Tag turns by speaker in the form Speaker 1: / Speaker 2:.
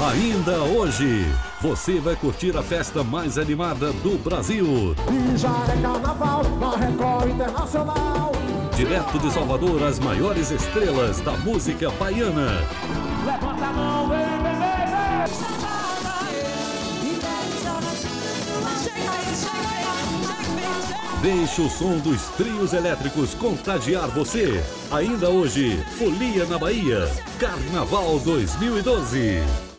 Speaker 1: Ainda hoje, você vai curtir a festa mais animada do Brasil.
Speaker 2: E já é carnaval na Record Internacional.
Speaker 1: Direto de Salvador, as maiores estrelas da música baiana.
Speaker 2: Levanta a mão, vem, vem, vem.
Speaker 1: Deixe o som dos trios elétricos contagiar você. Ainda hoje, Folia na Bahia, Carnaval 2012.